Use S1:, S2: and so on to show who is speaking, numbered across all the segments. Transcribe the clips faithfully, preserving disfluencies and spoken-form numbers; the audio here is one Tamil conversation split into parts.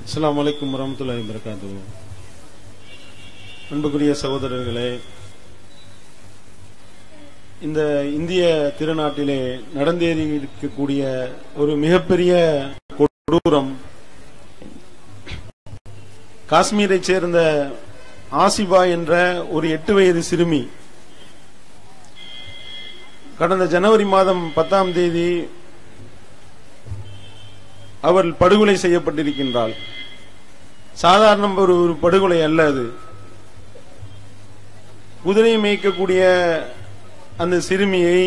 S1: அஸ்ஸலாமு அலைக்கும் வரஹ்மத்துல்லாஹி வபரகாத்துஹு. அன்புக்குரிய சகோதரர்களே, இந்த இந்திய திருநாட்டிலே நடந்தேறி இருக்கக்கூடிய ஒரு மிகப்பெரிய கொடூரம், காஷ்மீரை சேர்ந்த ஆசிபா என்ற ஒரு எட்டு வயது சிறுமி கடந்த ஜனவரி மாதம் பத்தாம் தேதி அவள் படுகொலை செய்யப்பட்டிருக்கின்றாள். சாதாரண ஒரு படுகொலை அல்ல அது. குதிரை மேய்க்கக்கூடிய அந்த சிறுமியை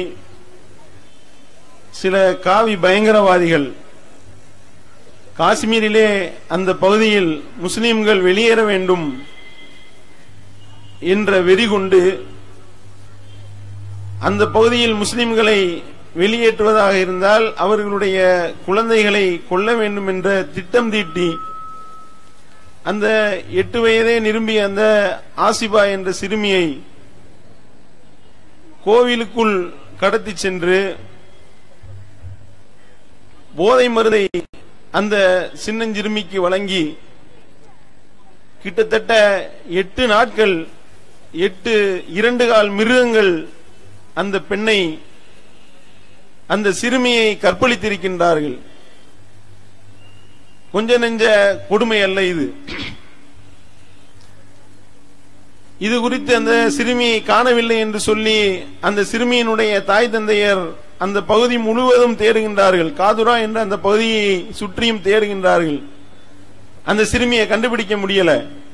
S1: சில காவி பயங்கரவாதிகள் காஷ்மீரிலே அந்த பகுதியில் முஸ்லிம்கள் வெளியேற வேண்டும் என்ற வெறி கொண்டு அந்த பகுதியில் முஸ்லிம்களை வெளியேற்றுவதாக இருந்தால் அவர்களுடைய குழந்தைகளை கொல்ல வேண்டும் என்ற திட்டம் தீட்டி அந்த எட்டு வயதே நிரம்பிய அந்த ஆசிபா என்ற சிறுமியை கோவிலுக்குள் கடத்தி சென்று போதை மருந்தை அந்த சின்னஞ்சிறுமிக்கு வழங்கி கிட்டத்தட்ட எட்டு நாட்கள் எட்டு இரண்டு கால் மிருகங்கள் அந்த பெண்ணை அந்த சிறுமியை கற்பழித்திருக்கின்றார்கள். கொஞ்ச நெஞ்ச கொடுமை அல்ல இது. இது குறித்து அந்த சிறுமியை காணவில்லை என்று சொல்லி அந்த சிறுமியினுடைய தாய் தந்தையர் அந்த பகுதி முழுவதும் தேடுகின்றார்கள். காதுரா என்ற அந்த பகுதியை சுற்றியும் தேடுகின்றார்கள். அந்த சிறுமியை கண்டுபிடிக்க முடியல.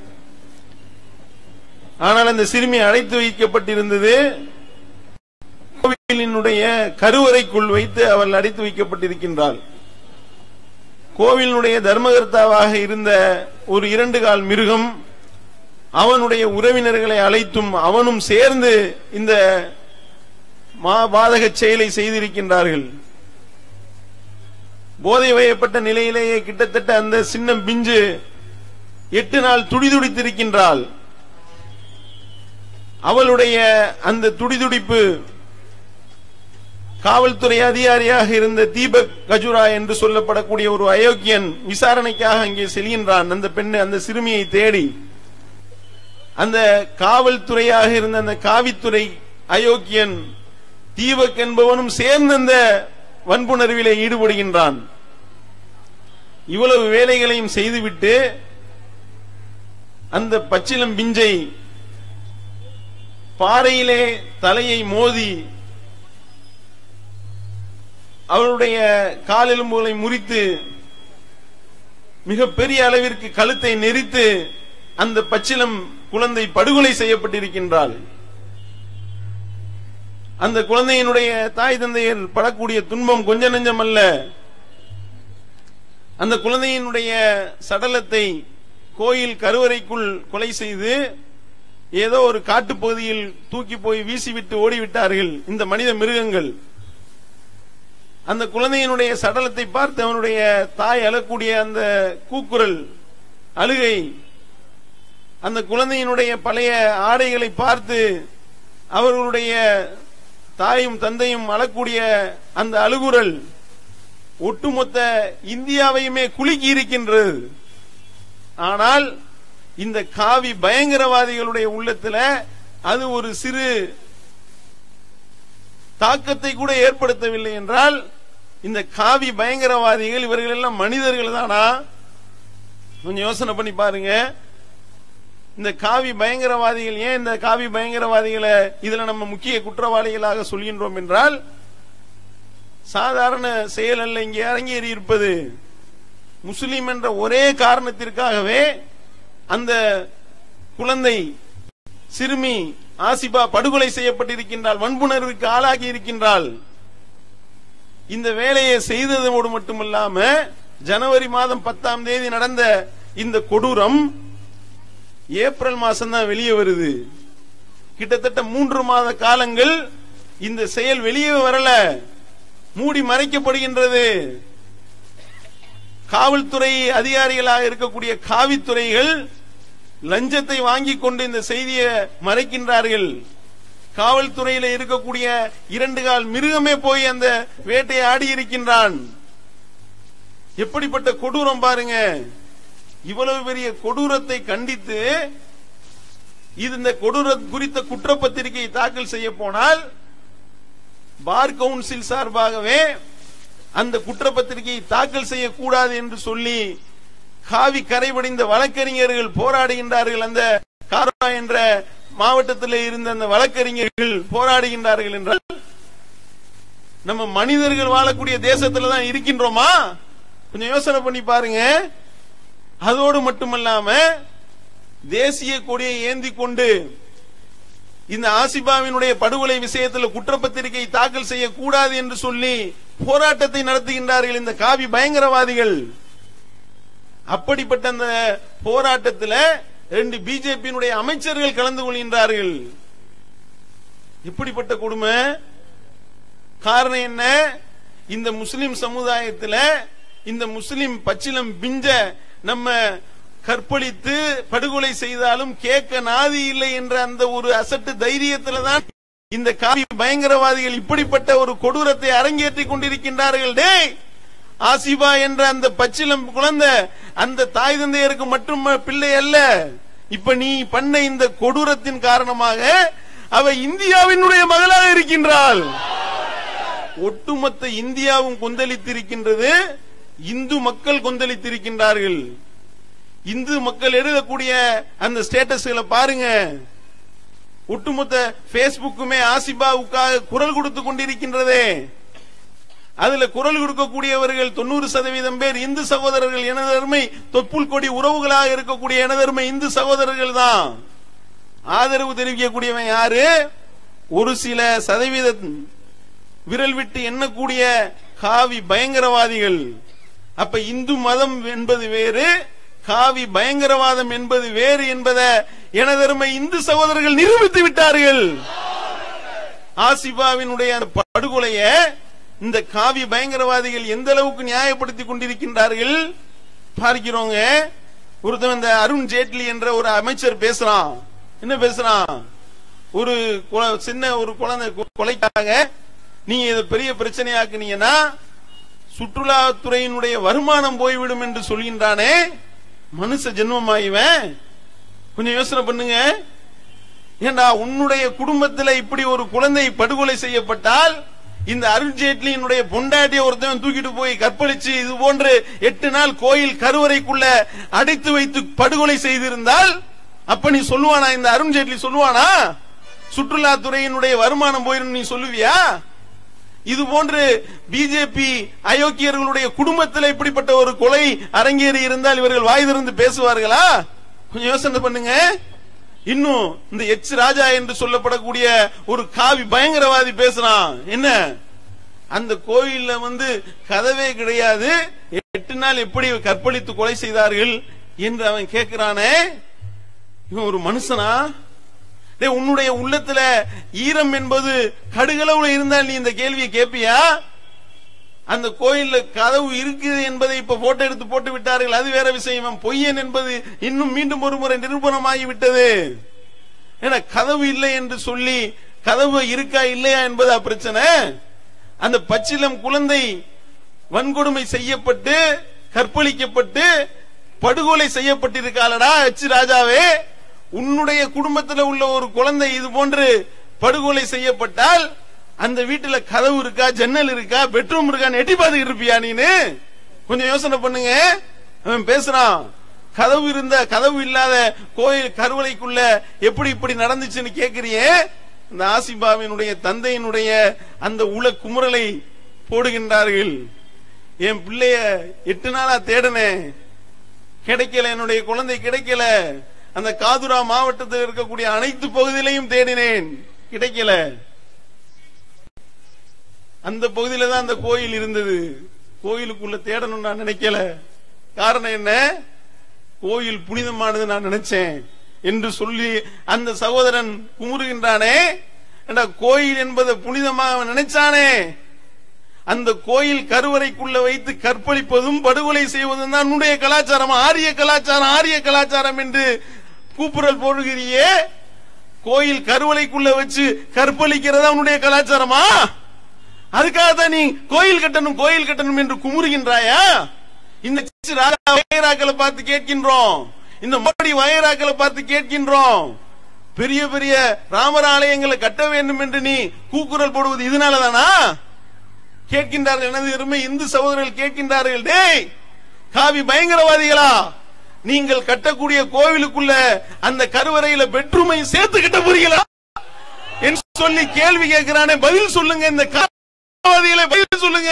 S1: ஆனால் அந்த சிறுமி அடைத்து வைக்கப்பட்டிருந்தது கோவிலினுடைய கருவறைக்குள் வைத்து அவள் அடைத்து வைக்கப்பட்டிருக்கின்றாள். கோவிலினுடைய தர்மகர்த்தாவாக இருந்த ஒரு இரண்டு கால் மிருகம் அவனுடைய உறவினர்களை அழைத்தும் அவனும் சேர்ந்து இந்த பாதக செயலை செய்திருக்கின்றார்கள். போதை வயப்பட்ட நிலையிலேயே கிட்டத்தட்ட அந்த சின்ன பிஞ்சு எட்டு நாள் துடிதுடித்திருக்கின்றாள். அவளுடைய அந்த துடிதுடிப்பு காவல்துறை அதிகாரியாக இருந்த தீபக் கஜுரா என்று சொல்லப்படக்கூடிய ஒரு அயோக்கியன் விசாரணைக்காக அங்கே செல்கின்றான். அந்த பெண்ணு அந்த சிறுமியை தேடி அந்த காவல்துறையாக இருந்த அந்த காவித்துறை அயோக்கியன் தீபக் என்பவனும் சேர்ந்து அந்த வன்புணர்விலே ஈடுபடுகின்றான். இவ்வளவு வேலைகளையும் செய்துவிட்டு அந்த பச்சிலம் பிஞ்சை பாறையிலே தலையை மோதி அவளுடைய காலெலும்புகளை முறித்து மிக பெரிய அளவிற்கு கழுத்தை நெரித்து அந்த பச்சிலம் குழந்தை படுகொலை செய்யப்பட்டிருக்கின்றாள். அந்த குழந்தையினுடைய தாய் தந்தையர் படக்கூடிய துன்பம் கொஞ்ச நெஞ்சம் அல்ல. அந்த குழந்தையினுடைய சடலத்தை கோயில் கருவறைக்குள் கொலை செய்து ஏதோ ஒரு காட்டு பகுதியில் தூக்கி போய் வீசிவிட்டு ஓடிவிட்டார்கள் இந்த மனித மிருகங்கள். அந்த குழந்தையினுடைய சடலத்தை பார்த்து அவனுடைய தாய் அழக்கூடிய அந்த கூக்குரல் அழுகை, அந்த குழந்தையினுடைய பழைய ஆடைகளை பார்த்து அவர்களுடைய தாயும் தந்தையும் அழக்கூடிய அந்த அழுகுரல் ஒட்டுமொத்த இந்தியாவையுமே குலுக்கி இருக்கின்றது. ஆனால் இந்த காவி பயங்கரவாதிகளுடைய உள்ளத்துல அது ஒரு சிறு தாக்கத்தை கூட ஏற்படுத்தவில்லை என்றால் இந்த காவி பயங்கரவாதிகள் இவர்கள் எல்லாம் மனிதர்கள் தானா? கொஞ்சம் யோசனை பண்ணி பாருங்க. இந்த காவி பயங்கரவாதிகள் ஏன் இந்த காவி பயங்கரவாதிகளை இதுல நம்ம முக்கிய குற்றவாளிகளாக சொல்கின்றோம் என்றால் சாதாரண செயல் அல்ல. இங்கே அரங்கேறி இருப்பது முஸ்லிம் என்ற ஒரே காரணத்திற்காகவே அந்த குழந்தை சிறுமி ஆசிபா படுகொலை செய்யப்பட்டிருக்கின்றாள், வன்புணர்வுக்கு ஆளாகி இருக்கின்றாள். இந்த வேலையை செய்ததோடு மட்டுமல்லாம ஜனவரி மாதம் பத்தாம் தேதி நடந்த இந்த கொடூரம் ஏப்ரல் மாசம் தான் வெளியே வருது. கிட்டத்தட்ட மூன்று மாத காலங்கள் இந்த செயல் வெளியே வரல, மூடி மறைக்கப்படுகின்றது. காவல்துறை அதிகாரிகளாக இருக்கக்கூடிய காவித்துறைகள் லஞ்சத்தை வாங்கி கொண்டு இந்த செய்தியை மறைக்கின்றார்கள். காவல்துறையில இருக்கக்கூடிய இரண்டு கால் மிருகமே போய் அந்த வேட்டையை ஆடி இருக்கின்றான். எப்படிப்பட்ட கொடூரம் பாருங்க. இவ்வளவு பெரிய கொடூரத்தை கண்டித்து இந்த கொடூரம் குறித்த குற்றப்பத்திரிகை தாக்கல் செய்ய போனால் பார் கவுன்சில் சார்பாகவே அந்த குற்றப்பத்திரிகையை தாக்கல் செய்யக்கூடாது என்று சொல்லி காவி கரைபடிந்த வழக்கறிஞர்கள் போராடுகின்றார்கள். அந்த காரா என்ற மாவட்டத்தில் இருந்த அந்த வழக்கறிஞர்கள் போராடுகின்றார்கள் என்றால் நம்ம மனிதர்கள் வாழக்கூடிய தேசத்துல தான் இருக்கின்றோமா? கொஞ்சம் யோசனை பண்ணி பாருங்க. அதோடு மட்டுமல்லாம தேசிய கொடியை ஏந்தி கொண்டு இந்த ஆசிபாவினுடைய படுகொலை விஷயத்தில் குற்றப்பத்திரிகை தாக்கல் செய்யக்கூடாது என்று சொல்லி போராட்டத்தை நடத்துகின்றார்கள் இந்த காவி பயங்கரவாதிகள். அப்படிப்பட்ட அந்த போராட்டத்தில் ரெண்டு பிஜேபியினுடைய அமைச்சர்கள் கலந்து கொள்கின்றார்கள். இப்படிப்பட்ட கொடுமை. காரணம் என்ன? இந்த முஸ்லிம் சமுதாயத்தில் இந்த முஸ்லிம் பச்சிலம் பிஞ்ச நம்ம கற்பழித்து படுகொலை செய்தாலும் கேட்க நாதி இல்லை என்ற அந்த ஒரு அசட்டு தைரியத்தில் தான் இந்த காவி பயங்கரவாதிகள் இப்படிப்பட்ட ஒரு கொடூரத்தை அரங்கேற்றிக் கொண்டிருக்கின்றார்கள். டேய், ஆசிபா என்ற அந்த பச்சிலம் குழந்தை அந்த தாய் தந்தையருக்கு மட்டும் பிள்ளை அல்ல. இப்ப நீ பண்ண இந்த கொடூரத்தின் காரணமாக அவ இந்தியாவினுடைய மகளாக இருக்கின்றாள். ஒட்டுமொத்த இந்தியாவும் கொந்தளித்திருக்கின்றது. இந்து மக்கள் கொந்தளித்திருக்கின்றார்கள். இந்து மக்கள் எழுதக்கூடிய அந்த ஸ்டேட்டஸ்களை பாருங்க. ஒட்டுமொத்த பேஸ்புக்குமே ஆசிபாவுக்காக குரல் கொடுத்து கொண்டிருக்கின்றதே. அதுல குரல் கொடுக்கக்கூடியவர்கள் தொண்ணூறு சதவீதம் பேர் இந்து சகோதரர்கள், எனதருமை தொப்புள் கொடி உறவுகளாக இருக்கக்கூடிய எனதருமை இந்து சகோதரர்கள் தான். ஆதரவு தெரிவிக்கக்கூடியவன் யாரு? ஒரு சில சதவீத விரல் விட்டு எண்ணக்கூடிய காவி பயங்கரவாதிகள். அப்ப இந்து மதம் என்பது வேறு, காவி பயங்கரவாதம் என்பது வேறு என்பதை எனதருமை இந்து சகோதரர்கள் நிரூபித்து விட்டார்கள். ஆசிபாவினுடைய அந்த படுகொலைய இந்த காவி பயங்கரவாதிகள் எந்த அளவுக்கு நியாயப்படுத்திக் கொண்டிருக்கின்றார்கள் பார்க்கிறோங்க. ஒருத்தன் இந்த அருண் ஜேட்லி என்ற ஒரு அமைச்சர் பேசுறான். என்ன பேசுறான்? ஒரு சின்ன ஒரு குழந்தை கொலைக்காக நீங்க இதை பெரிய பிரச்சனையாக்குனீங்கன்னா சுற்றுலாத்துறையினுடைய வருமானம் போய்விடும் என்று சொல்கின்றானே. மனுஷ ஜென்மமாயிவன். கொஞ்சம் யோசனை பண்ணுங்க. ஏண்டா உன்னுடைய குடும்பத்தில் இப்படி ஒரு குழந்தை படுகொலை செய்யப்பட்டால் இந்த அருண் ஜேட்லியினுடைய பொண்டாட்டிய ஒருத்தவன் தூக்கிட்டு போய் கற்பழிச்சு இது போன்று எட்டு நாள் கோயில் கருவறைக்குள்ள அடைத்து வைத்து படுகொலை செய்திருந்தால் அப்ப நீ சொல்லுவானா? இந்த அருண் ஜேட்லி சொல்லுவானா சுற்றுலாத்துறையினுடைய வருமானம் போயிடும்? நீ சொல்லுவியா? இது போன்று பிஜேபி அயோக்கியர்களுடைய குடும்பத்தில் இப்படிப்பட்ட ஒரு கொலை அரங்கேறி இருந்தால் இவர்கள் வாய் திறந்து பேசுவார்களா? கொஞ்சம் யோசனை பண்ணுங்க. இன்னும் இந்த எச் ராஜா என்று சொல்லப்படக்கூடிய ஒரு காவி பயங்கரவாதி பேசுறான். என்ன? அந்த கோயில்ல வந்து கதவே கிடையாது, எட்டு நாள் எப்படி கற்பழித்து கொலை செய்தார்கள் என்று அவன் கேட்கிறானே. இவன் ஒரு மனுஷனா? உன்னுடைய உள்ளத்துல ஈரம் என்பது கடுகளவுல இருந்தால் நீ இந்த கேள்வியை கேட்பியா? அந்த கோயில்ல கதவு இருக்குது என்பதை இப்ப போட்டோ எடுத்து போட்டு விட்டார்கள், அது வேற விஷயம். பொய்யன் என்பது இன்னும் மீண்டும் ஒரு முறை நிரூபணமாகிவிட்டது. ஏன்னா கதவு இல்லை என்று சொல்லி கதவு இருக்கா இல்லையா என்பதா பிரச்சனை? அந்த பச்சிலம் குழந்தை வன்கொடுமை செய்யப்பட்டு கற்பழிக்கப்பட்டு படுகொலை செய்யப்பட்டிருக்காளடா எச் ராஜாவே. உன்னுடைய குடும்பத்தில் உள்ள ஒரு குழந்தை இது போன்று படுகொலை செய்யப்பட்டால் அந்த வீட்டுல கதவு இருக்கா, ஜன்னல் இருக்கா, பெட்ரூம் இருக்கான்னு எட்டி பார்த்துக்கிட்டு இருப்பியா நீனு? கொஞ்சம் யோசனை பண்ணுங்க. அவன் பேசுறான், கதவு இருந்த கதவு இல்லாத கோயில் கருவறைக்குள்ள எப்படி இப்படி நடந்துச்சுன்னு கேட்கிறியே. இந்த ஆசிபாவினுடைய தந்தையினுடைய அந்த உல குமுறலை போடுகின்றார்கள். என் பிள்ளைய எட்டு நாளா தேடனேன், கிடைக்கல. என்னுடைய குழந்தை கிடைக்கல. அந்த காதுரா மாவட்டத்தில் இருக்கக்கூடிய அனைத்து பகுதியிலையும் தேடினேன், கிடைக்கல. அந்த பகுதியில தான் அந்த கோயில் இருந்தது. கோயிலுக்குள்ள தேடணும் நான் நினைக்கல. காரணம் என்ன? கோயில் புனிதமானது நான் நினைச்சேன் என்று சொல்லி அந்த சகோதரன் குமுறுகின்றானே. கோயில் என்பதை புனிதமாக நினைச்சானே. அந்த கோயில் கருவறைக்குள்ள வைத்து கற்பழிப்பதும் படுகொலை செய்வதும் தான் உன்னுடைய கலாச்சாரம். ஆரிய கலாச்சாரம், ஆரிய கலாச்சாரம் என்று கூப்புரல் போடுகிறியே. கோயில் கருவறைக்குள்ள வச்சு கற்பழிக்கிறதா உன்னுடைய கலாச்சாரமா? அதுக்காக தான் நீ கோயில் கட்டணும் கோயில் கட்டணும் என்று குமுறுகின்றாயா? இந்த வகைராக்களை பார்த்து கேட்கின்றோம், இந்த மோடி வகைராக்களை பார்த்து கேட்கின்றோம், பெரிய பெரிய ராமர் ஆலயங்களை கட்ட வேண்டும் என்று நீ கூக்குரல் போடுவது இதனாலதானா? கேட்கின்றார்கள். எனது அருமை இந்து சகோதரர்கள் கேட்கின்றார்கள், டேய் காவி பயங்கரவாதிகளா, நீங்கள் கட்டக்கூடிய கோவிலுக்குள்ள அந்த கருவறையில பெட்ரூமை சேர்த்து கட்ட போறீங்களா என்று சொல்லி கேள்வி கேட்கிறானே, பதில் சொல்லுங்க. இந்த காவிகளை பதில் சொல்லுங்க.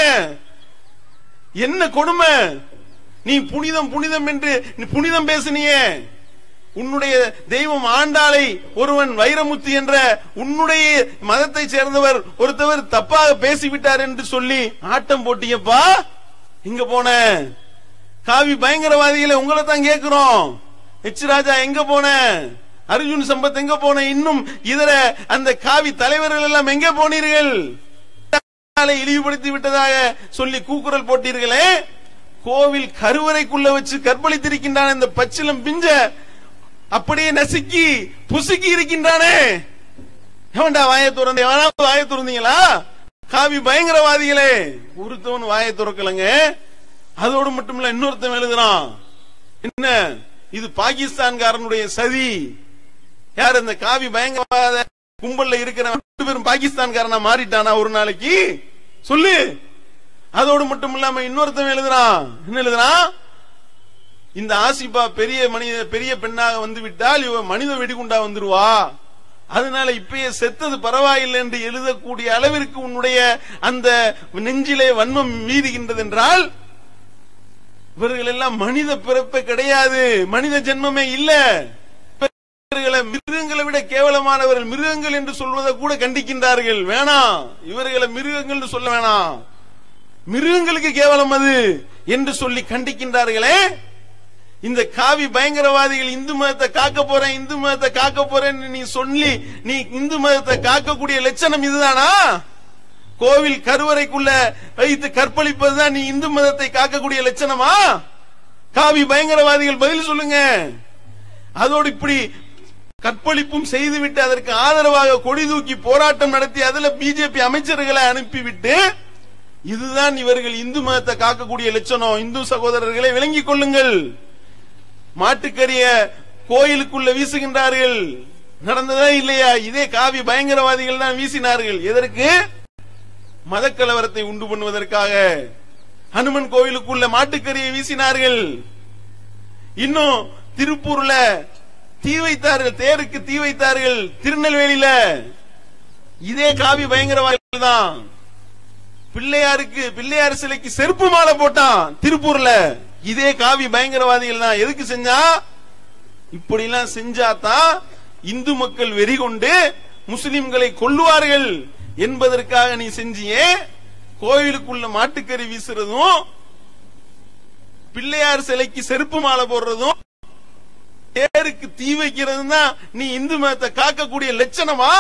S1: என்ன கொடுமை! நீ புனிதம் புனிதம் என்று புனிதம் பேசினியே, உன்னுடைய தெய்வம் ஆண்டாளை ஒருவன் வைரமுத்து என்ற உன்னுடைய மதத்தை சேர்ந்தவர் ஒருத்தவர் தப்பாக பேசிவிட்டார் என்று சொல்லி ஆட்டம் போட்டியப்பா. இங்க போன காவி பயங்கரவாதிகளை உங்களை தான் கேட்கிறோம். எச் ராஜா எங்க போன? அர்ஜுன் சம்பத் எங்க போன? இன்னும் இதர அந்த காவி தலைவர்கள் எல்லாம் எங்க போனீர்கள்? இழிவுபடுத்தி விட்டதாக சொல்லி கூக்குரல் போட்டீர்களே. கோவில் கருவறைக்குள்ள வச்சு கற்பழித்திருக்கின்றான் இந்த பச்சிலம் பிஞ்ச, அப்படியே நசுக்கி புசுக்கி இருக்கின்றானே. எவன்டா வாயை திறந்த? வாயை திறந்தீங்களா? காவி பயங்கரவாதிகளே, ஒருத்தவன் வாயை திறக்கலங்க. அதோடு மட்டுமில்ல, இன்னொருத்தன் எழுதுறான், என்ன இது பாகிஸ்தான்காரனுடைய சதி. யார் இந்த காவி பயங்கரவாத கும்பல்ல இருக்கிற ரெண்டு பேரும் பாகிஸ்தான்காரனா மாறிட்டானா ஒரு நாளைக்கு? சொல்லு. அதோடு மட்டும் இல்லாம இன்னொருத்தன் எழுதுறான், என்ன எழுதுறான், இந்த ஆசிபா பெரிய மனித பெரிய பெண்ணாக வந்து விட்டால் இவ மனித வெடிகுண்டா வந்துருவா, அதனால இப்பயே செத்தது பரவாயில்லை என்று எழுதக்கூடிய அளவிற்கு உன்னுடைய அந்த நெஞ்சிலே வன்மம் மீதுகின்றது என்றால், இவர்கள் எல்லாம் மனித பிறப்பே கிடையாது, மனித ஜென்மமே இல்ல. மிருகங்களை விட கேவலமானவர்கள், மிருகங்கள் என்று சொல்வதை கூட கண்டிக்கின்றார்கள். வேணாம், இவர்களை மிருகங்கள் என்று சொல்ல வேணாம், மிருகங்களுக்கு கேவலம் அது என்று சொல்லி கண்டிக்கின்றார்களே. இந்த காவி பயங்கரவாதிகள் இந்து மதத்தை காக்க போறேன், இந்து மதத்தை காக்க போறேன்னு நீ சொல்லி நீ இந்து மதத்தை காக்கக்கூடிய லட்சணம் இதுதானா? கோவில் கருவறைக்குள்ள வைத்து கற்பழிப்பதுதான் நீ இந்து மதத்தை காக்கக்கூடிய லட்சணமா? காவி பயங்கரவாதிகள் பதில் சொல்லுங்க. அதோடு இப்படி கற்பழிப்பும் செய்துவிட்டு அதற்கு ஆதரவாக கொடி தூக்கி போராட்டம் நடத்தி அதுல பிஜேபி அமைச்சர்களை அனுப்பிவிட்டு, இதுதான் இவர்கள் இந்து மதத்தை காக்கக்கூடிய லட்சணம். இந்து சகோதரர்களை விளங்கிக் கொள்ளுங்கள். மாட்டுக்கரிய கோயிலுக்குள்ள வீசுகின்றார்கள், நடந்ததா இல்லையா? இதே காவி பயங்கரவாதிகள் தான் வீசினார்கள். எதற்கு? மத கலவரத்தை உண்டு பண்ணுவதற்காக. ஹனுமன் கோயிலுக்குள்ள மாட்டுக்கரியை வீசினார்கள். இன்னும் திருப்பூர்ல தீ வைத்தார்கள், தேருக்கு தீ வைத்தார்கள். திருநெல்வேலியில இதே காவி பயங்கரவாதிகள் தான். பிள்ளையாருக்கு பிள்ளையார் சிலைக்கு செருப்பு மாலை போட்டான் திருப்பூர்ல, இதே காவி பயங்கரவாதிகள் தான். எதுக்கு செஞ்சா? இப்படி எல்லாம் செஞ்சாதான் இந்து மக்கள் வெறி கொண்டு முஸ்லிம்களை கொல்லுவார்கள் என்பதற்காக நீ செஞ்சியே. கோயிலுக்குள்ள மாட்டுக்கறி வீசுறதும், பிள்ளையார் சிலைக்கு செருப்பு மாலை போடுறதும், தேருக்கு தீ வைக்கிறதும் தான் நீ இந்து மதத்தை காக்கக்கூடிய லட்சணமா?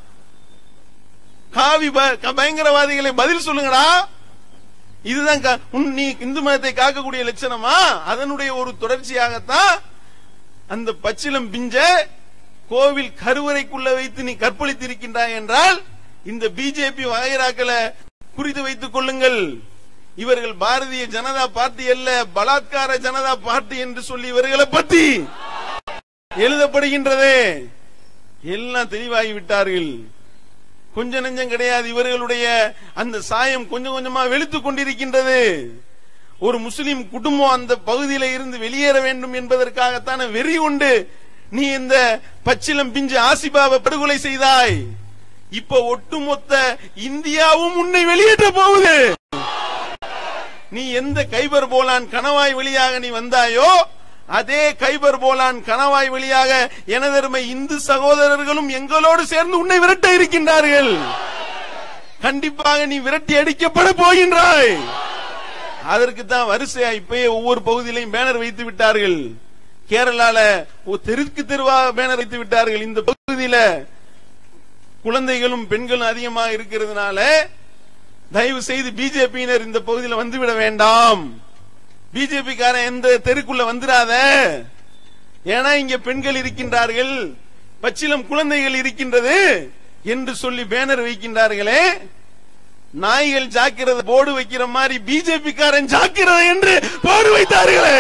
S1: காவி பயங்கரவாதிகளை பதில் சொல்லுங்கடா. இதுதான் நீ இந்து மதத்தை காக்கக்கூடிய லட்சணமா? அதனுடைய ஒரு தொடர்ச்சியாகத்தான் அந்த பச்சிலம் பிஞ்ச கோவில் கருவறைக்குள்ள வைத்து நீ கற்பழித்திருக்கின்றாய் என்றால், இந்த பிஜேபி வகைராக்களை குறித்து வைத்துக் கொள்ளுங்கள். இவர்கள் பாரதிய ஜனதா பார்ட்டி அல்ல, பலாத்கார ஜனதா பார்ட்டி என்று சொல்லி இவர்களை பற்றி எழுதப்படுகின்றது. எல்லாம் தெளிவாகிவிட்டார்கள். கொஞ்ச நெஞ்சம் கிடையாது. இவர்களுடைய அந்த சாயம் கொஞ்சம் கொஞ்சமா வெளுத்துக் கொண்டிருக்கின்றது. ஒரு முஸ்லிம் குடும்பம் அந்த பகுதியில இருந்து வெளியேற வேண்டும் என்பதற்காகத்தான வெறி கொண்டு நீ இந்த பச்சிலம் பிஞ்சு ஆசிபாவை படுகொலை செய்தாய். இப்ப ஒட்டுமொத்த இந்தியாவும் உன்னை வெளியேற்ற போகுது. நீ எந்த கைபர் போலான் கணவாய் வழியாக நீ வந்தாயோ, அதே கைபர் போலான் கணவாய் வழியாக எனதருமை இந்து சகோதரர்களும் எங்களோடு சேர்ந்து உன்னை விரட்ட இருக்கின்றார்கள். கண்டிப்பாக நீ விரட்டி அடிக்கப்பட போகின்றாய். அதற்கு தான் வரிசையா இப்பயே ஒவ்வொரு பகுதியிலையும் பேனர் வைத்து விட்டார்கள். கேரளால தெருக்கு தெருவாக பேனர் வைத்து விட்டார்கள். இந்த பகுதியில குழந்தைகளும் பெண்களும் அதிகமாக இருக்கிறதுனால தயவு செய்து பிஜேபியினர் இந்த பகுதியில் வந்துவிட வேண்டாம், பிஜேபி காரன் எந்த தெருக்குள்ள வந்துடாத, ஏன்னா இங்க பெண்கள் இருக்கின்றார்கள், பச்சிலம் குழந்தைகள் இருக்கின்றது என்று சொல்லி பேனர் வைக்கின்றார்களே. நாய்கள் ஜாக்கிரதை போர்டு வைக்கிற மாதிரி பிஜேபி காரன் ஜாக்கிரதை என்று போர்டு வைத்தார்களே.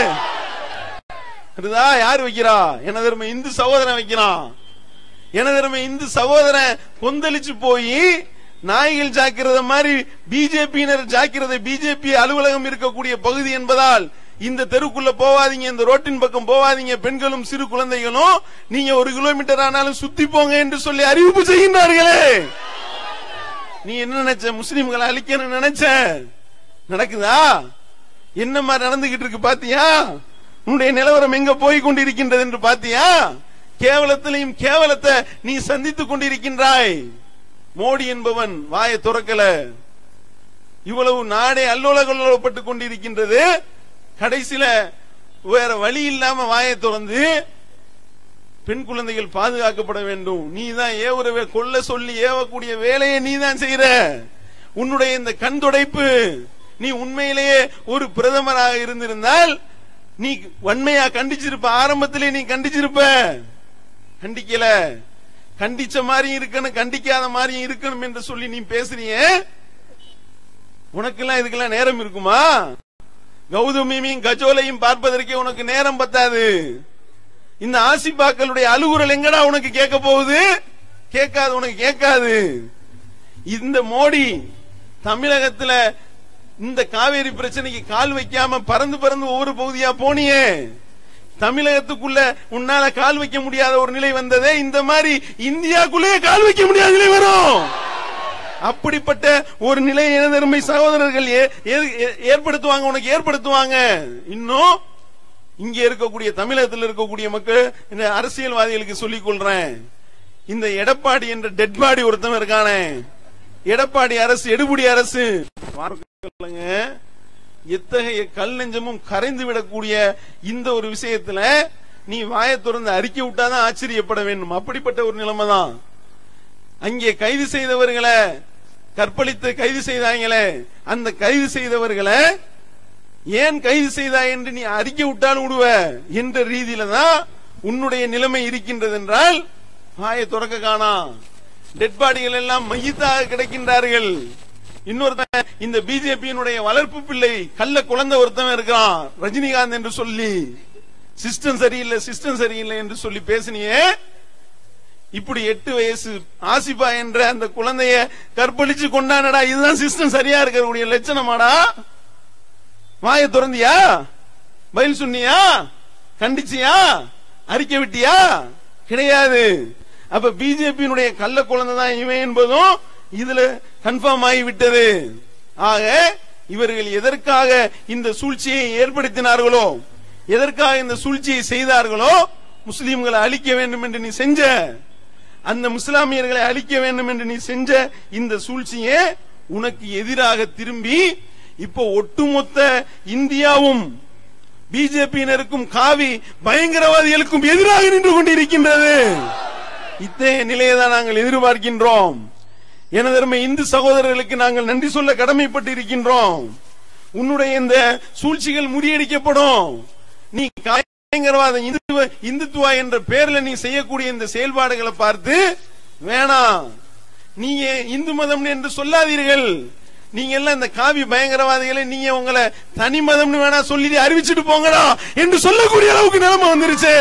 S1: யார் வைக்கிறா? எனதருமை இந்து சகோதரன் வைக்கிறான். எனதருமை இந்து சகோதரன் கொந்தளிச்சு போய் நாய்கள் ஜாக்கிரதை மாதிரி பிஜேபியினர் ஜாக்கிரதை, பிஜேபி அலுவலகம் இருக்கக்கூடிய பகுதி என்பதால் இந்த தெருக்குள்ள போவாதீங்க, இந்த ரோட்டின் பக்கம் போவாதீங்க, பெண்களும் சிறு குழந்தைகளும் நீங்க ஒரு கிலோமீட்டர் ஆனாலும் சுத்தி போங்க என்று சொல்லி அறிவிப்பு செய்கின்றார்களே. நீ என்ன நினைச்ச? முஸ்லிம்களை அழிக்கணும் நினைச்ச? நடக்குதா? என்ன மாதிரி நடந்துகிட்டு இருக்கு பாத்தியா? உன்னுடைய நிலவரம் எங்க போய் கொண்டிருக்கின்றது என்று பாத்தியா? கேவலத்திலையும் கேவலத்தை நீ சந்தித்துக் கொண்டிருக்கின்றாய். மோடி என்பவன் வாயை துறக்கல. இவ்வளவு நாடே அல்லோலகல்லோலப்பட்டுக் கொண்டிருக்கின்றது. கடைசியில வேற வழி இல்லாம வாயை திறந்து பெண் குழந்தைகள் பாதுகாக்கப்பட வேண்டும், நீதான் ஏவுற கொல்ல சொல்லி ஏவக்கூடிய வேலையை நீதான் செய்யற. உன்னுடைய இந்த கண் துடைப்பு, நீ உண்மையிலேயே ஒரு பிரதமராக இருந்திருந்தால் நீ வன்மையா கண்டிச்சிருப்ப. ஆரம்பத்திலே நீ கண்டிச்சிருப்ப. கண்டிக்கல. கண்டிச்ச மாதிரி இருக்கணும், கண்டிக்காத மாதிரி இருக்கணும் என்று சொல்லி நீ பேசுறிய. உனக்கெல்லாம் இதுக்கெல்லாம் நேரம் இருக்குமா? கௌதமியும் கஜோலையும் பார்ப்பதற்கே உனக்கு நேரம் பத்தாது. இந்த ஆசிபாக்களுடைய அலுகுரல் எங்கடா உனக்கு கேட்க போகுது? கேட்காது, உனக்கு கேட்காது. இந்த மோடி தமிழகத்துல இந்த காவேரி பிரச்சனைக்கு கால் வைக்காம பறந்து பறந்து ஒவ்வொரு பகுதியா போனியே. தமிழகத்துக்குள்ள உன்னால கால் வைக்க முடியாத ஒரு நிலை வந்ததே. இந்த மாதிரி இந்தியாக்குள்ளே கால் வைக்க முடியாத நிலை வரும். அப்படிப்பட்ட ஒரு நிலை எனதருமை சகோதரர்கள் ஏற்படுத்துவாங்க, உனக்கு ஏற்படுத்துவாங்க. இன்னும் இங்க இருக்கக்கூடிய தமிழகத்தில் இருக்கக்கூடிய மக்கள், இந்த அரசியல்வாதிகளுக்கு சொல்லிக் கொள்றேன், இந்த எடப்பாடி என்ற டெட் பாடி ஒருத்தன் இருக்கானே, எடப்பாடி அரசு, எடுபுடி அரசு, எத்தகைய கல் நெஞ்சமும் கரைந்து விடக்கூடிய இந்த ஒரு விஷயத்துல நீ வாயை திறந்து அறிக்கை விட்டாதான் ஆச்சரியப்பட வேண்டும். அப்படிப்பட்ட ஒரு நிலைமை தான். அங்கே கைது செய்தவர்களை, கற்பழித்து கைது செய்தாங்களே, அந்த கைது செய்தவர்களை ஏன் கைது செய்தாய் என்று நீ அறிக்கை விட்டாலும் விடுவ என்ற ரீதியில தான் உன்னுடைய நிலைமை இருக்கின்றது என்றால் வாயை துறக்க காணா. டெட் பாடிகள் எல்லாம் மையத்தாக கிடைக்கின்றார்கள். இன்னொருத்தன் இந்த பிஜேபியினுடைய வளர்ப்பு பிள்ளை கள்ள குழந்தை ஒருத்தன் இருக்கிறான், ரஜினிகாந்த் என்று சொல்லி, சிஸ்டம் சரியில்லை சிஸ்டம் சரியில்லை என்று சொல்லி பேசினியே. இப்படி எட்டு வயசு ஆசிபா என்ற அந்த குழந்தைய கற்பழிச்சு கொண்டானடா. இதுதான் சிஸ்டம் சரியா இருக்கக்கூடிய லட்சணமாடா? வாயை திறந்தியா? பதில் சொன்னியா? கண்டிச்சியா? அறிக்கை விட்டியா? கிடையாது. அப்ப பிஜேபியினுடைய கள்ள குழந்தை தான் இவன் என்பதும் இதுல கன்ஃபார்ம் ஆகிவிட்டது. ஆக இவர்கள் எதற்காக இந்த சூழ்ச்சியை ஏற்படுத்தினார்களோ, எதற்காக இந்த சூழ்ச்சியை செய்தார்களோ, முஸ்லிம்களை அழிக்க வேண்டும் என்று நீ செஞ்ச, அந்த முஸ்லாமியர்களை அழிக்க வேண்டும் என்று நீ செஞ்ச இந்த சூழ்ச்சியே உனக்கு எதிராக திரும்பி இப்போ ஒட்டுமொத்த இந்தியாவும் பிஜேபியினருக்கும் காவி பயங்கரவாதிகளுக்கும் எதிராக நின்று கொண்டிருக்கின்றது. இத்தகைய நிலையை தான் நாங்கள் எதிர்பார்க்கின்றோம். எனதருமை இந்து சகோதரர்களுக்கு நாங்கள் நன்றி சொல்ல கடமைப்பட்டு இருக்கின்றோம். உன்னுடைய இந்த சூழ்ச்சிகள் முறியடிக்கப்படும். நீ பயங்கரவாத இந்துத்துவா என்ற பெயரில் நீ செய்யக்கூடிய இந்த செயல்பாடுகளை பார்த்து வேணாம், நீங்க இந்து மதம் என்று சொல்லாதீர்கள். நீங்க எல்லாம் இந்த காவி பயங்கரவாதிகளை நீங்க உங்களை தனி மதம் வேணா சொல்லி அறிவிச்சுட்டு போங்கடா என்று சொல்லக்கூடிய அளவுக்கு நிலைமை வந்துருச்சு.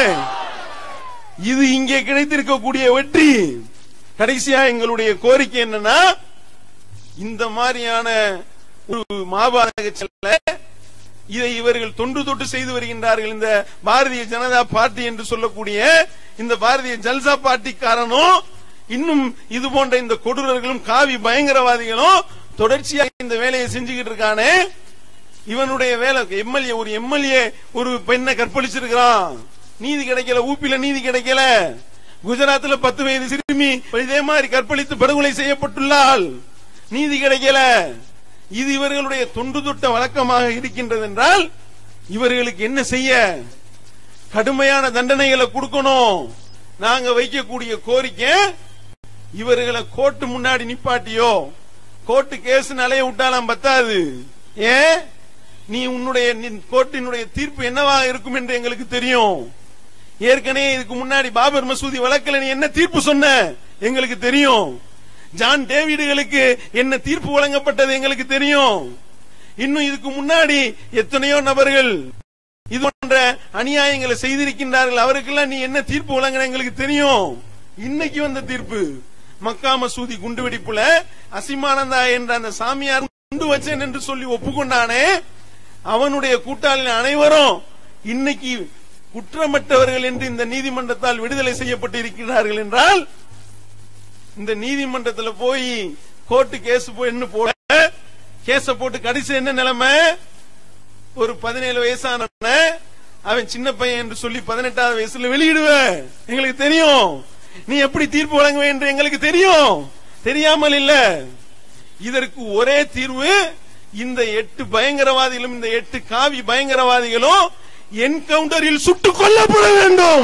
S1: இது இங்கே கிடைத்திருக்கக்கூடிய வெற்றி. கடைசியா எங்களுடைய கோரிக்கை என்னன்னா, இந்த மாதிரியான ஒரு மாபாதக செல்ல இதை இவர்கள் தொன்று தொட்டு செய்து வருகின்றார்கள். இந்த பாரதிய ஜனதா பார்ட்டி என்று சொல்லக்கூடிய இந்த பாரதிய ஜல்சா பார்ட்டிக்காரனும் இன்னும் இது போன்ற இந்த கொடூரர்களும் காவி பயங்கரவாதிகளும் தொடர்ச்சியாக இந்த வேலையை செஞ்சுக்கிட்டு இருக்கானே. இவனுடைய வேலை எம்எல்ஏ, ஒரு எம்எல்ஏ ஒரு பெண்ணை கற்பழிச்சிருக்கிறான், நீதி கிடைக்கல. ஊப்பில நீதி கிடைக்கல. குஜராத்ல பத்து வயது சிறுமி இதே மாதிரி கற்பழித்து படுகொலை செய்யப்பட்டுள்ளால் நீதி கிடைக்கல. இது இவர்களுடைய தொன்று தொட்ட வழக்கமாக இருக்கின்றது என்றால் இவர்களுக்கு என்ன செய்ய? கடுமையான தண்டனைகளை கொடுக்கணும். நாங்க வைக்கக்கூடிய கோரிக்கை, இவர்களை கோர்ட்டு முன்னாடி நிப்பாட்டியோ, கோர்ட்டு கேஸ் அலைய விட்டாலாம் பத்தாது. ஏன் நீ உன்னுடைய கோர்ட்டினுடைய தீர்ப்பு என்னவாக இருக்கும் என்று எங்களுக்கு தெரியும். ஏற்கனவே இதுக்கு முன்னாடி பாபர் மசூதி வழக்கில் நீ என்ன தீர்ப்பு சொன்ன எங்களுக்கு தெரியும். ஜான் டேவிடுகளுக்கு என்ன தீர்ப்பு வழங்கப்பட்டது எங்களுக்கு தெரியும். இன்னும் இதுக்கு முன்னாடி எத்தனையோ நபர்கள் இது போன்ற அநியாயங்களை செய்திருக்கின்றார்கள். அவருக்கெல்லாம் நீ என்ன தீர்ப்பு வழங்கின எங்களுக்கு தெரியும். இன்னைக்கு வந்த தீர்ப்பு மக்கா மசூதி குண்டுவெடிப்புல அசிமானந்தா என்ற அந்த சாமியார் குண்டு வச்சேன் என்று சொல்லி ஒப்புக்கொண்டானே, அவனுடைய கூட்டாளி அனைவரும் இன்னைக்கு குற்றமற்றவர்கள் என்று இந்த நீதிமன்றத்தால் விடுதலை செய்யப்பட்டு இருக்கிறார்கள் என்றால், இந்த நீதிமன்றத்தில் போய் கோர்ட்டு கேஸ் போய் என்ன போட கேஸ போட்டு கடைசி என்ன நிலைமை, ஒரு பதினேழு வயசான அவன் சின்ன பையன் என்று சொல்லி பதினெட்டாவது வயசுல வெளியிடுவ எங்களுக்கு தெரியும். நீ எப்படி தீர்ப்பு வழங்குவே என்று எங்களுக்கு தெரியும். தெரியாமல் இல்ல. இதற்கு ஒரே தீர்வு, இந்த எட்டு பயங்கரவாதிகளும் இந்த எட்டு காவி பயங்கரவாதிகளும் என்கவுண்டரில் சுட்டுக் கொல்லப்பட வேண்டும்.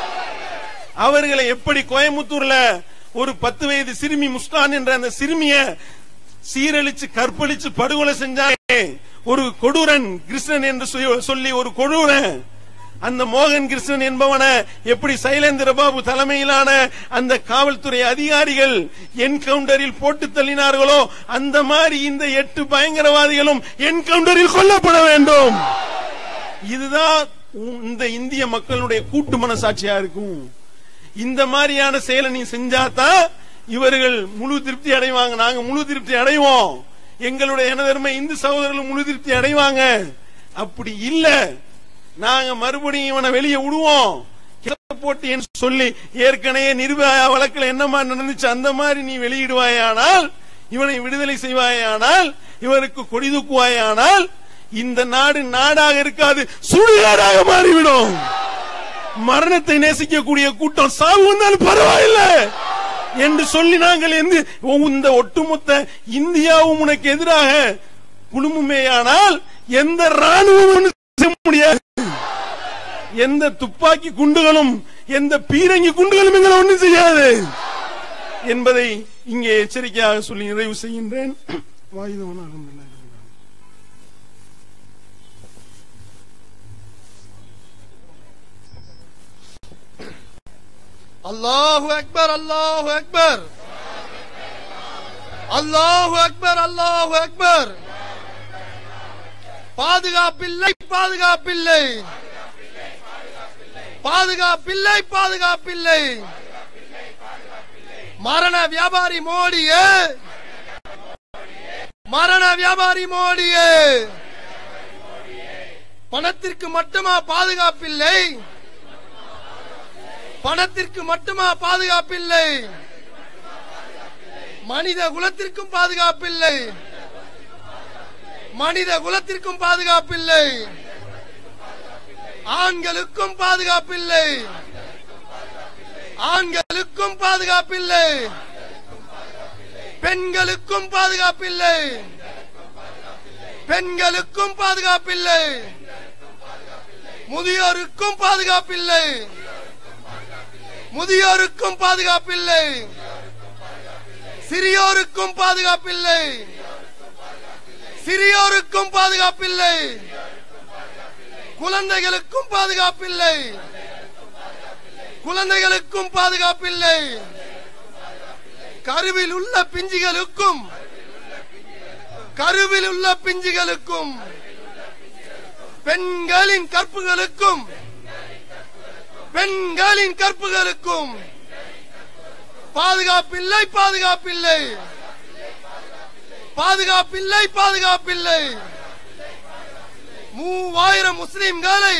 S1: அவர்களை எப்படி கோயம்புத்தூர்ல ஒரு பத்து வயது சிறுமி முஸ்கான் என்ற அந்த சிறுமிய சீரழிச்சு கற்பழிச்சு படுகொலை செஞ்சாங்க ஒரு கொடூரன் கிருஷ்ணன் என்று சொல்லி, ஒரு கொடூரன் அந்த மோகன் கிருஷ்ணன் என்பவனை எப்படி சைலேந்திர பாபு தலைமையிலான அந்த காவல்துறை அதிகாரிகள் என்கவுண்டரில் போட்டு தள்ளினார்களோ, அந்த மாதிரி இந்த எட்டு பயங்கரவாதிகளும் என்கவுண்டரில் கொல்லப்பட வேண்டும். இதுதான் இந்த இந்திய மக்களுடைய கூட்டு மனசாட்சியா இருக்கும். இந்த மாதிரியான செயலை நீ செஞ்சாதான் இவர்கள் முழு திருப்தி அடைவாங்க. நாங்க முழு திருப்தி அடைவோம், எங்களுடைய எனதர்மை இந்து சகோதரர்கள் முழு திருப்தி அடைவாங்க. அப்படி இல்ல, நாங்க மறுபடியும் இவனை வெளியே விடுவோம் போட்டு என்று சொல்லி ஏற்கனவே நிர்வாக வழக்கில் என்ன மாதிரி நடந்துச்சு அந்த மாதிரி நீ வெளியிடுவாயானால், இவனை விடுதலை செய்வாயானால், இவருக்கு கொடி தூக்குவாயானால், இந்த நாடு நாடாக இருக்காது, சுடுகாடாக மாறிவிடும். மரணத்தை நேசிக்கக்கூடிய கூட்டம் சாவு வந்தாலும் பரவாயில்லை என்று சொல்லி நாங்கள் இந்த ஒட்டுமொத்த இந்தியாவும் உனக்கு எதிராக குழுமுமேயானால் எந்த ராணுவம் செய்ய முடியாது, எந்த துப்பாக்கி குண்டுகளும் எந்த பீரங்கி குண்டுகளும் எங்களை ஒன்றும் செய்யாது என்பதை இங்கே எச்சரிக்கையாக சொல்லி நிறைவு செய்கின்றேன்.
S2: அல்லாஹு அக்பர், அல்லாஹு அக்பர், அல்லாஹு அக்பர், அல்லாஹு அக்பர். பாதுகாப்பில்லை, பாதுகாப்பில்லை, பாதுகாப்பில்லை, பாதுகாப்பில்லை. மரண வியாபாரி மோடியே, மரண வியாபாரி மோடியே. பணத்திற்கு மட்டுமா பாதுகாப்பில்லை, பணத்திற்கு மட்டுமா பாதுகாப்பில்லை, மனித குலத்திற்கும் பாதுகாப்பில்லை, மனித குலத்திற்கும் பாதுகாப்பில்லை, ஆண்களுக்கும் பாதுகாப்பில்லை, ஆண்களுக்கும் பாதுகாப்பில்லை, பெண்களுக்கும் பாதுகாப்பில்லை, பெண்களுக்கும் பாதுகாப்பில்லை, முதியோருக்கும் பாதுகாப்பில்லை, முதியோருக்கும் பாதுகாப்பில்லை, சிறியோருக்கும் பாதுகாப்பில்லை, சிறியோருக்கும் பாதுகாப்பில்லை, குழந்தைகளுக்கும் பாதுகாப்பில்லை, குழந்தைகளுக்கும் பாதுகாப்பில்லை, கருவில் உள்ள பிஞ்சுகளுக்கும், கருவில் உள்ள பிஞ்சுகளுக்கும், பெண்களின் கற்புகளுக்கும், பெண்களின் கற்புகளுக்கும் பாதுகாப்பில்லை, பாதுகாப்பில்லை, பாதுகாப்பில்லை, பாதுகாப்பில்லை. மூவாயிரம் முஸ்லிம்களை,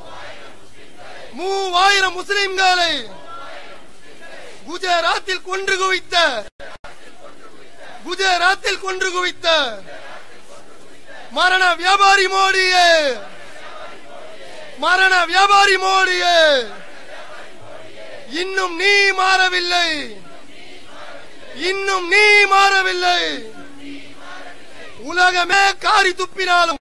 S2: மூவாயிரம் முஸ்லிம்களை குஜராத்தில் கொன்று குவித்த, குஜராத்தில் கொன்று குவித்த மரண வியாபாரி மோடியே, மரண வியாபாரி மோடியே, இன்னும் நீ மாறவில்லை, இன்னும் நீ மாறவில்லை. உலகமே காரி துப்பினாலும்,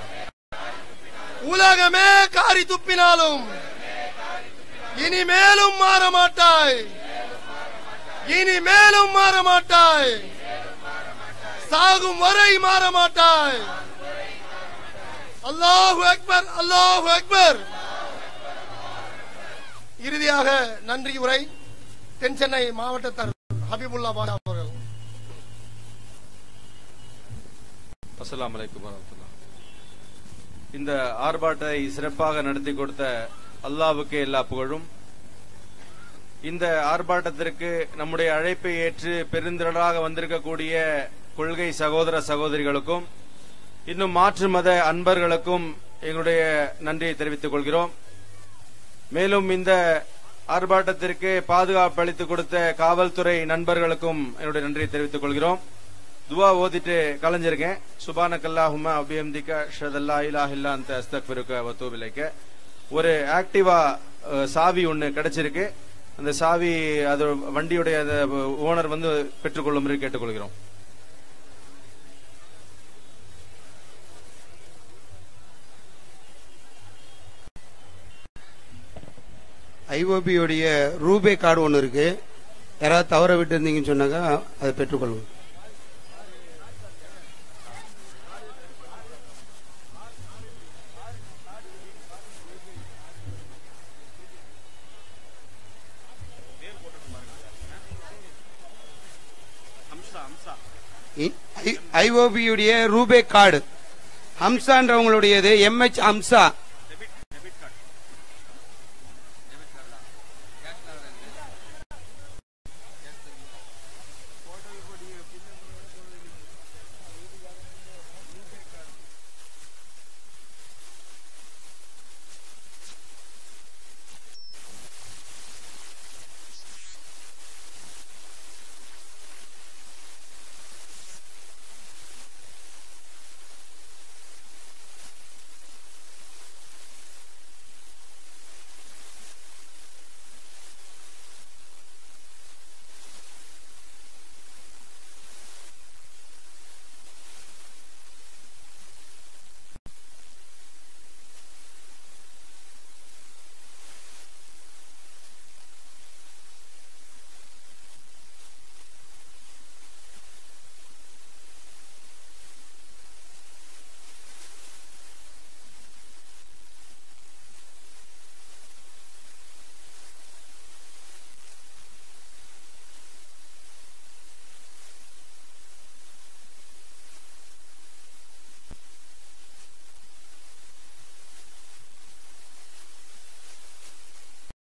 S2: உலகமே காரி துப்பினாலும் இனிமேலும் மாற மாட்டாய், இனிமேலும் மாற மாட்டாய், சாகும் வரை மாற மாட்டாய். அல்லாஹு அக்பர், அல்லாஹு அக்பர். இறுதியாக நன்றி உரை தென் சென்னை மாவட்ட தலைவர் ஹபீபுல்லா பாஷா அவர்கள்.
S3: அஸ்ஸலாமு அலைக்கும் வரஹ்மத்துல்லாஹ். இந்த ஆர்ப்பாட்டத்தை சிறப்பாக நடத்தி கொடுத்த அல்லாஹ்வுக்கே எல்லா புகழும். இந்த ஆர்ப்பாட்டத்திற்கு நம்முடைய அழைப்பை ஏற்று பெருந்திரளாக வந்திருக்கக்கூடிய கொள்கை சகோதர சகோதரிகளுக்கும் இன்னும் மாற்று மத அன்பர்களுக்கும் எங்களுடைய நன்றியை தெரிவித்துக் கொள்கிறோம். மேலும் இந்த ஆர்ப்பாட்டத்திற்கு பாதுகாப்பு அளித்துக் கொடுத்த காவல்துறை நண்பர்களுக்கும் என்னுடைய நன்றியை தெரிவித்துக் கொள்கிறோம். துவா ஓதிட்டு கலைஞ்சிருக்கேன். சுபானக்கல்லாஹும்ம அபிஹம்திக ஷதல்லா இலாஹ இல்லா அன்த அஸ்தக்ஃபிருக வ அத்தூபு இலைக. ஒரு ஆக்டிவா சாவி ஒன்னு கிடைச்சிருக்கு. அந்த சாவி அது வண்டியுடைய ஓனர் வந்து பெற்றுக்கொள்ளும்படி கேட்டுக்கொள்கிறோம்.
S4: ஐஓபியோடைய ரூபே கார்டு ஒன்று இருக்கு. யாராவது தவற விட்டு இருந்தீங்கன்னு சொன்னாங்க, அதை பெற்றுக்கொள்வோம். ஐஓபியுடைய ரூபே கார்டு ஹம்சான்றவங்களுடையது எம்ஹெச் ஹம்சா